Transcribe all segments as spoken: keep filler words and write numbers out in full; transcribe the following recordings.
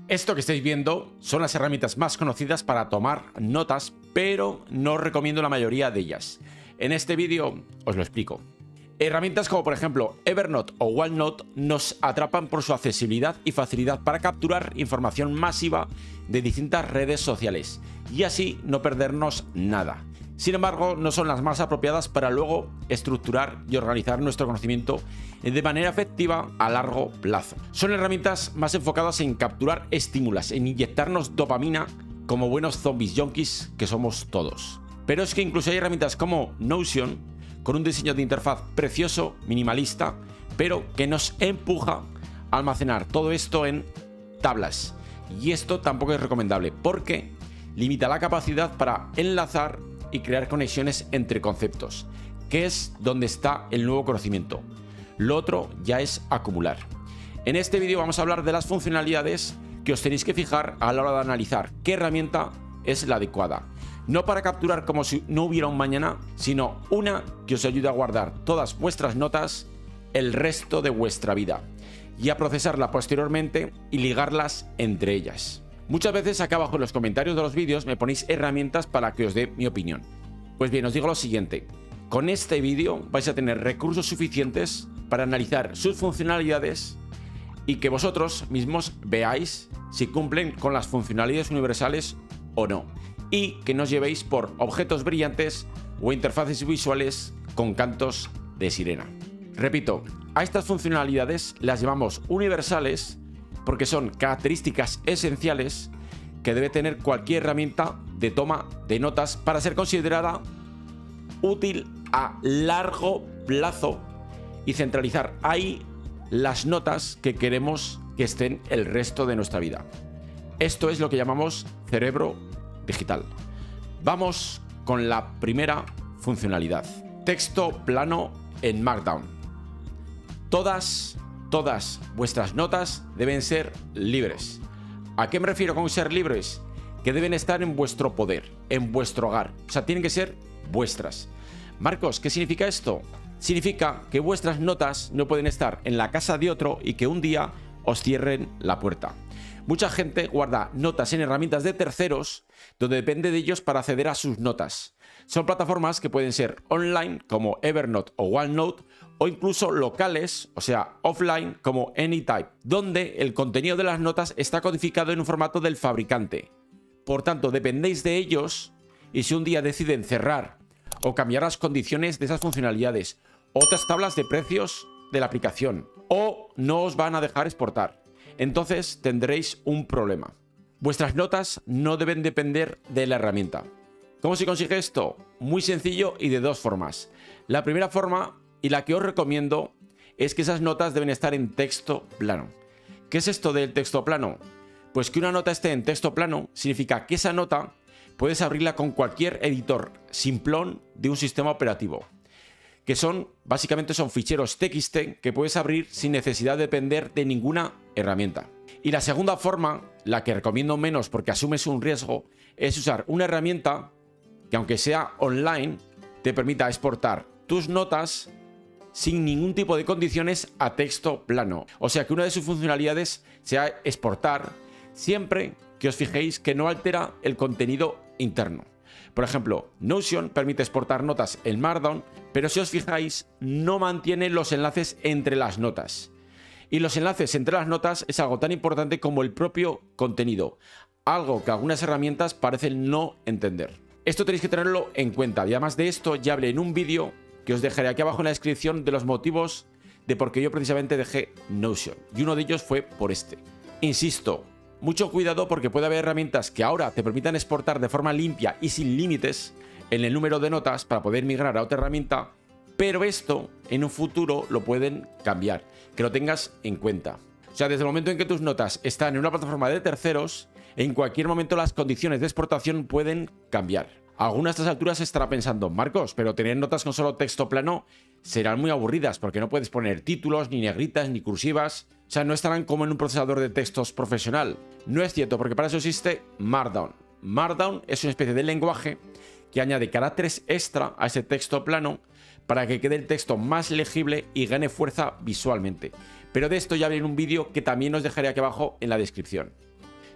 Esto que estáis viendo son las herramientas más conocidas para tomar notas, pero no os recomiendo la mayoría de ellas. En este vídeo os lo explico. Herramientas como por ejemplo Evernote o OneNote nos atrapan por su accesibilidad y facilidad para capturar información masiva de distintas redes sociales y así no perdernos nada. Sin embargo, no son las más apropiadas para luego estructurar y organizar nuestro conocimiento de manera efectiva a largo plazo. Son herramientas más enfocadas en capturar estímulos, en inyectarnos dopamina como buenos zombies junkies que somos todos. Pero es que incluso hay herramientas como Notion, con un diseño de interfaz precioso, minimalista, pero que nos empuja a almacenar todo esto en tablas. Y esto tampoco es recomendable porque limita la capacidad para enlazar y crear conexiones entre conceptos, que es donde está el nuevo conocimiento. Lo otro ya es acumular. En este vídeo vamos a hablar de las funcionalidades que os tenéis que fijar a la hora de analizar qué herramienta es la adecuada. No para capturar como si no hubiera un mañana, sino una que os ayude a guardar todas vuestras notas el resto de vuestra vida y a procesarla posteriormente y ligarlas entre ellas. Muchas veces acá abajo en los comentarios de los vídeos me ponéis herramientas para que os dé mi opinión. Pues bien, os digo lo siguiente. Con este vídeo vais a tener recursos suficientes para analizar sus funcionalidades y que vosotros mismos veáis si cumplen con las funcionalidades universales o no. Y que no os llevéis por objetos brillantes o interfaces visuales con cantos de sirena. Repito, a estas funcionalidades las llamamos universales porque son características esenciales que debe tener cualquier herramienta de toma de notas para ser considerada útil a largo plazo y centralizar ahí las notas que queremos que estén el resto de nuestra vida. Esto es lo que llamamos cerebro digital. Vamos con la primera funcionalidad. Texto plano en Markdown. Todas, todas vuestras notas deben ser libres. ¿A qué me refiero con ser libres? Que deben estar en vuestro poder, en vuestro hogar. O sea, tienen que ser vuestras. Marcos, ¿qué significa esto? Significa que vuestras notas no pueden estar en la casa de otro y que un día os cierren la puerta. Mucha gente guarda notas en herramientas de terceros donde depende de ellos para acceder a sus notas. Son plataformas que pueden ser online como Evernote o OneNote o incluso locales, o sea, offline como Anytype, donde el contenido de las notas está codificado en un formato del fabricante. Por tanto, dependéis de ellos y si un día deciden cerrar o cambiar las condiciones de esas funcionalidades, otras tablas de precios de la aplicación o no os van a dejar exportar, entonces tendréis un problema. Vuestras notas no deben depender de la herramienta. ¿Cómo se consigue esto? Muy sencillo y de dos formas. La primera forma, y la que os recomiendo, es que esas notas deben estar en texto plano. ¿Qué es esto del texto plano? Pues que una nota esté en texto plano significa que esa nota puedes abrirla con cualquier editor simplón de un sistema operativo. Que son, básicamente son ficheros T X T que puedes abrir sin necesidad de depender de ninguna herramienta. Y la segunda forma, la que recomiendo menos porque asumes un riesgo, es usar una herramienta que aunque sea online, te permita exportar tus notas sin ningún tipo de condiciones a texto plano. O sea que una de sus funcionalidades sea exportar siempre que os fijéis que no altera el contenido interno. Por ejemplo, Notion permite exportar notas en Markdown, pero si os fijáis, no mantiene los enlaces entre las notas. Y los enlaces entre las notas es algo tan importante como el propio contenido, algo que algunas herramientas parecen no entender. Esto tenéis que tenerlo en cuenta, y además de esto ya hablé en un vídeo que os dejaré aquí abajo en la descripción de los motivos de por qué yo precisamente dejé Notion, y uno de ellos fue por este. Insisto, mucho cuidado porque puede haber herramientas que ahora te permitan exportar de forma limpia y sin límites en el número de notas para poder migrar a otra herramienta, pero esto en un futuro lo pueden cambiar, que lo tengas en cuenta. O sea, desde el momento en que tus notas están en una plataforma de terceros, en cualquier momento las condiciones de exportación pueden cambiar. Algunas de estas alturas estará pensando, Marcos, pero tener notas con solo texto plano serán muy aburridas porque no puedes poner títulos, ni negritas, ni cursivas. O sea, no estarán como en un procesador de textos profesional. No es cierto, porque para eso existe Markdown. Markdown es una especie de lenguaje que añade caracteres extra a ese texto plano para que quede el texto más legible y gane fuerza visualmente. Pero de esto ya hablé en un vídeo que también os dejaré aquí abajo en la descripción.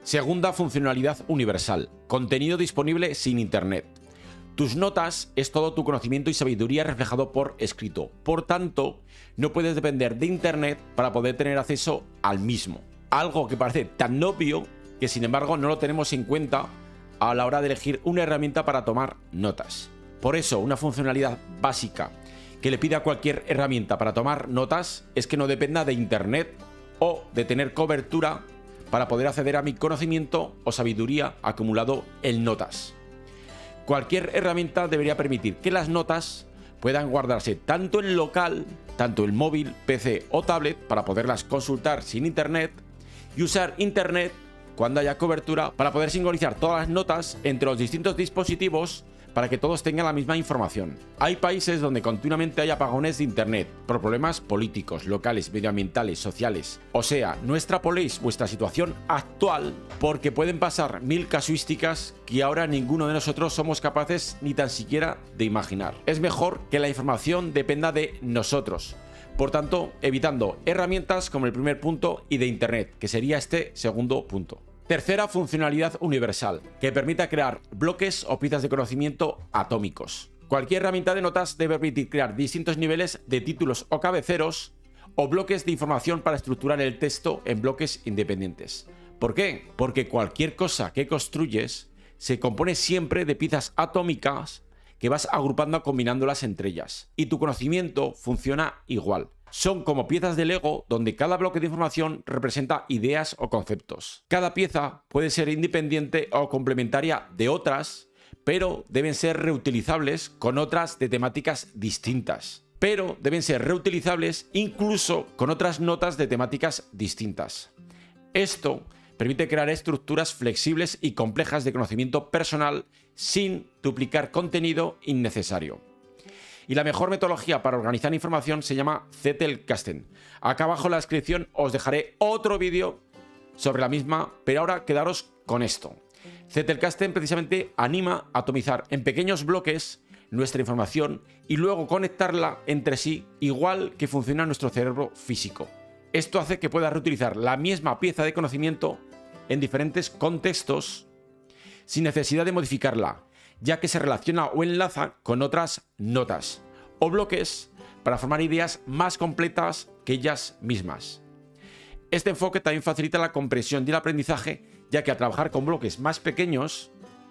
Segunda funcionalidad universal, contenido disponible sin internet. Tus notas es todo tu conocimiento y sabiduría reflejado por escrito. Por tanto, no puedes depender de internet para poder tener acceso al mismo. Algo que parece tan obvio que sin embargo no lo tenemos en cuenta a la hora de elegir una herramienta para tomar notas. Por eso, una funcionalidad básica que le pide a cualquier herramienta para tomar notas es que no dependa de internet o de tener cobertura para poder acceder a mi conocimiento o sabiduría acumulado en notas. Cualquier herramienta debería permitir que las notas puedan guardarse tanto en local, tanto en móvil, P C o tablet para poderlas consultar sin internet y usar internet cuando haya cobertura para poder sincronizar todas las notas entre los distintos dispositivos para que todos tengan la misma información. Hay países donde continuamente hay apagones de internet por problemas políticos, locales, medioambientales, sociales. O sea, no extrapoléis vuestra situación actual porque pueden pasar mil casuísticas que ahora ninguno de nosotros somos capaces ni tan siquiera de imaginar. Es mejor que la información dependa de nosotros. Por tanto, evitando herramientas como el primer punto y de internet, que sería este segundo punto. Tercera funcionalidad universal, que permita crear bloques o piezas de conocimiento atómicos. Cualquier herramienta de notas debe permitir crear distintos niveles de títulos o cabeceros o bloques de información para estructurar el texto en bloques independientes. ¿Por qué? Porque cualquier cosa que construyes se compone siempre de piezas atómicas que vas agrupando combinándolas entre ellas. Y tu conocimiento funciona igual. Son como piezas de Lego donde cada bloque de información representa ideas o conceptos. Cada pieza puede ser independiente o complementaria de otras, pero deben ser reutilizables con otras de temáticas distintas. Pero deben ser reutilizables incluso con otras notas de temáticas distintas. Esto permite crear estructuras flexibles y complejas de conocimiento personal sin duplicar contenido innecesario. Y la mejor metodología para organizar información se llama Zettelkasten. Acá abajo en la descripción os dejaré otro vídeo sobre la misma, pero ahora quedaros con esto. Zettelkasten precisamente anima a atomizar en pequeños bloques nuestra información y luego conectarla entre sí igual que funciona nuestro cerebro físico. Esto hace que puedas reutilizar la misma pieza de conocimiento en diferentes contextos sin necesidad de modificarla, ya que se relaciona o enlaza con otras notas o bloques para formar ideas más completas que ellas mismas. Este enfoque también facilita la comprensión y el aprendizaje, ya que al trabajar con bloques más pequeños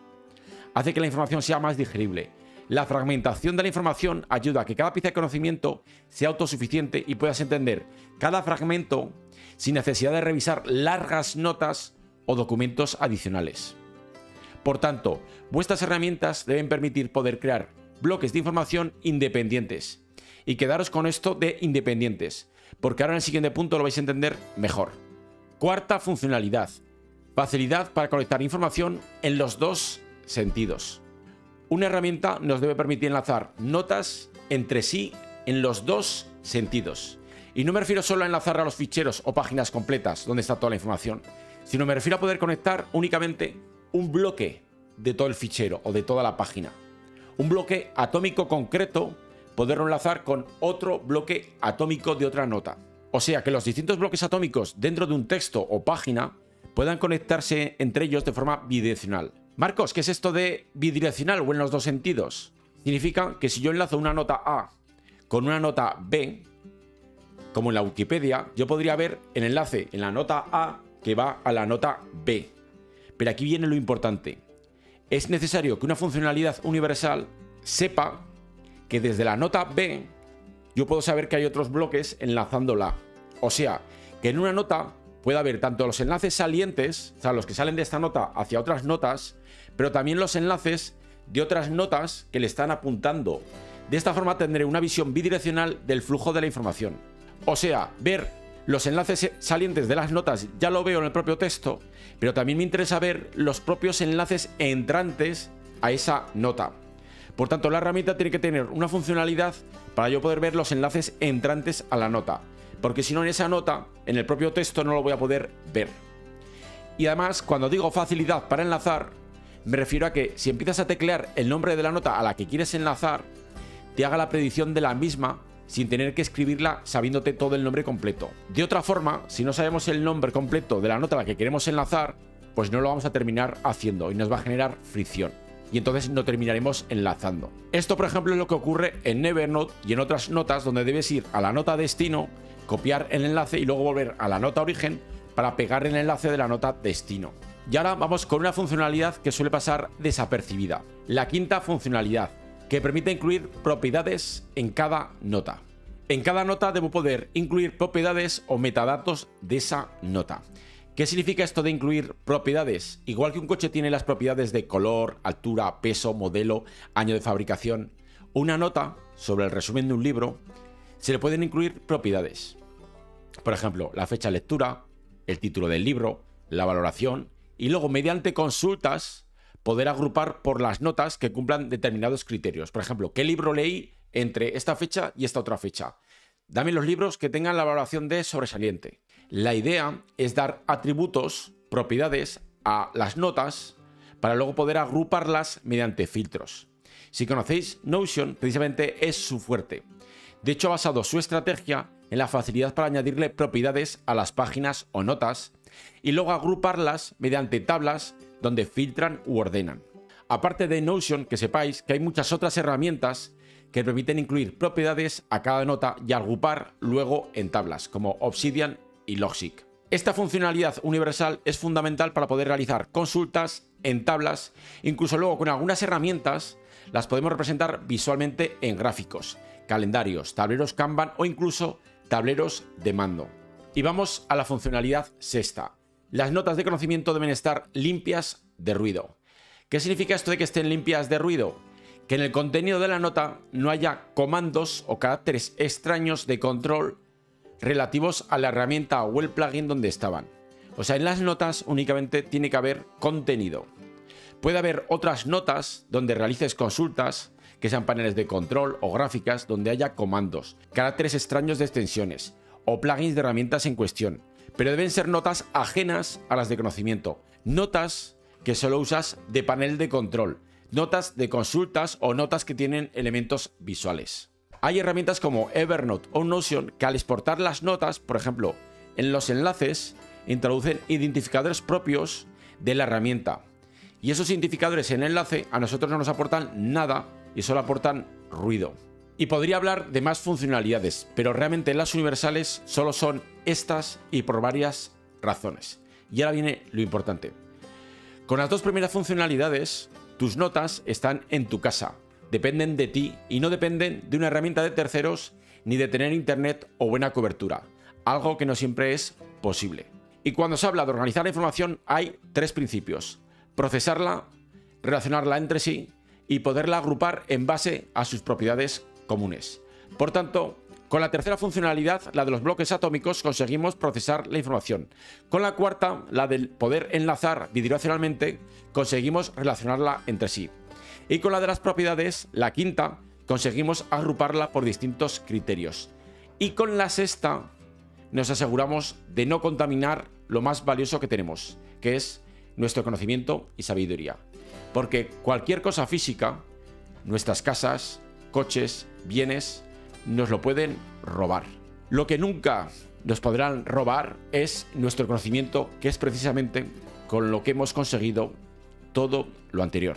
hace que la información sea más digerible. La fragmentación de la información ayuda a que cada pieza de conocimiento sea autosuficiente y puedas entender cada fragmento sin necesidad de revisar largas notas o documentos adicionales. Por tanto, vuestras herramientas deben permitir poder crear bloques de información independientes. Y quedaros con esto de independientes, porque ahora en el siguiente punto lo vais a entender mejor. Cuarta funcionalidad, facilidad para conectar información en los dos sentidos. Una herramienta nos debe permitir enlazar notas entre sí en los dos sentidos. Y no me refiero solo a enlazar a los ficheros o páginas completas donde está toda la información, sino me refiero a poder conectar únicamente un bloque de todo el fichero o de toda la página. Un bloque atómico concreto, poderlo enlazar con otro bloque atómico de otra nota. O sea, que los distintos bloques atómicos dentro de un texto o página puedan conectarse entre ellos de forma bidireccional. Marcos, ¿qué es esto de bidireccional o en los dos sentidos? Significa que si yo enlazo una nota A con una nota B, como en la Wikipedia, yo podría ver el enlace en la nota A que va a la nota B. Pero aquí viene lo importante. Es necesario que una funcionalidad universal sepa que desde la nota B yo puedo saber que hay otros bloques enlazándola. O sea, que en una nota puede haber tanto los enlaces salientes, o sea, los que salen de esta nota hacia otras notas, pero también los enlaces de otras notas que le están apuntando. De esta forma tendré una visión bidireccional del flujo de la información. O sea, ver los enlaces salientes de las notas ya lo veo en el propio texto, pero también me interesa ver los propios enlaces entrantes a esa nota. Por tanto, la herramienta tiene que tener una funcionalidad para yo poder ver los enlaces entrantes a la nota, porque si no, en esa nota, en el propio texto, no lo voy a poder ver. Y además, cuando digo facilidad para enlazar, me refiero a que si empiezas a teclear el nombre de la nota a la que quieres enlazar, te haga la predicción de la misma sin tener que escribirla sabiéndote todo el nombre completo. De otra forma, si no sabemos el nombre completo de la nota a la que queremos enlazar, pues no lo vamos a terminar haciendo y nos va a generar fricción. Y entonces no terminaremos enlazando. Esto, por ejemplo, es lo que ocurre en Evernote y en otras notas donde debes ir a la nota destino, copiar el enlace y luego volver a la nota origen para pegar el enlace de la nota destino. Y ahora vamos con una funcionalidad que suele pasar desapercibida. La quinta funcionalidad, que permite incluir propiedades en cada nota. En cada nota debo poder incluir propiedades o metadatos de esa nota. ¿Qué significa esto de incluir propiedades? Igual que un coche tiene las propiedades de color, altura, peso, modelo, año de fabricación, una nota sobre el resumen de un libro se le pueden incluir propiedades. Por ejemplo, la fecha de lectura, el título del libro, la valoración y luego mediante consultas poder agrupar por las notas que cumplan determinados criterios. Por ejemplo, ¿qué libro leí entre esta fecha y esta otra fecha? Dame los libros que tengan la valoración de sobresaliente. La idea es dar atributos, propiedades a las notas para luego poder agruparlas mediante filtros. Si conocéis Notion, precisamente es su fuerte. De hecho, ha basado su estrategia en la facilidad para añadirle propiedades a las páginas o notas y luego agruparlas mediante tablas donde filtran u ordenan. Aparte de Notion, que sepáis que hay muchas otras herramientas que permiten incluir propiedades a cada nota y agrupar luego en tablas, como Obsidian y Logseq. Esta funcionalidad universal es fundamental para poder realizar consultas en tablas, incluso luego con algunas herramientas las podemos representar visualmente en gráficos, calendarios, tableros Kanban o incluso tableros de mando. Y vamos a la funcionalidad sexta. Las notas de conocimiento deben estar limpias de ruido. ¿Qué significa esto de que estén limpias de ruido? Que en el contenido de la nota no haya comandos o caracteres extraños de control relativos a la herramienta o el plugin donde estaban. O sea, en las notas únicamente tiene que haber contenido. Puede haber otras notas donde realices consultas, que sean paneles de control o gráficas donde haya comandos, caracteres extraños de extensiones o plugins de herramientas en cuestión, pero deben ser notas ajenas a las de conocimiento, notas que solo usas de panel de control, notas de consultas o notas que tienen elementos visuales. Hay herramientas como Evernote o Notion que al exportar las notas, por ejemplo, en los enlaces, introducen identificadores propios de la herramienta. Y esos identificadores en enlace a nosotros no nos aportan nada y solo aportan ruido. Y podría hablar de más funcionalidades, pero realmente las universales solo son estas y por varias razones. Y ahora viene lo importante. Con las dos primeras funcionalidades, tus notas están en tu casa, dependen de ti y no dependen de una herramienta de terceros ni de tener internet o buena cobertura, algo que no siempre es posible. Y cuando se habla de organizar la información hay tres principios: procesarla, relacionarla entre sí y poderla agrupar en base a sus propiedades comunes. Por tanto, con la tercera funcionalidad, la de los bloques atómicos, conseguimos procesar la información. Con la cuarta, la del poder enlazar bidireccionalmente, conseguimos relacionarla entre sí. Y con la de las propiedades, la quinta, conseguimos agruparla por distintos criterios. Y con la sexta, nos aseguramos de no contaminar lo más valioso que tenemos, que es nuestro conocimiento y sabiduría. Porque cualquier cosa física, nuestras casas, coches, bienes, nos lo pueden robar. Lo que nunca nos podrán robar es nuestro conocimiento, que es precisamente con lo que hemos conseguido todo lo anterior.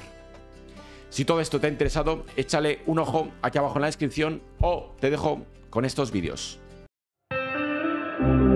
Si todo esto te ha interesado, échale un ojo aquí abajo en la descripción o te dejo con estos vídeos.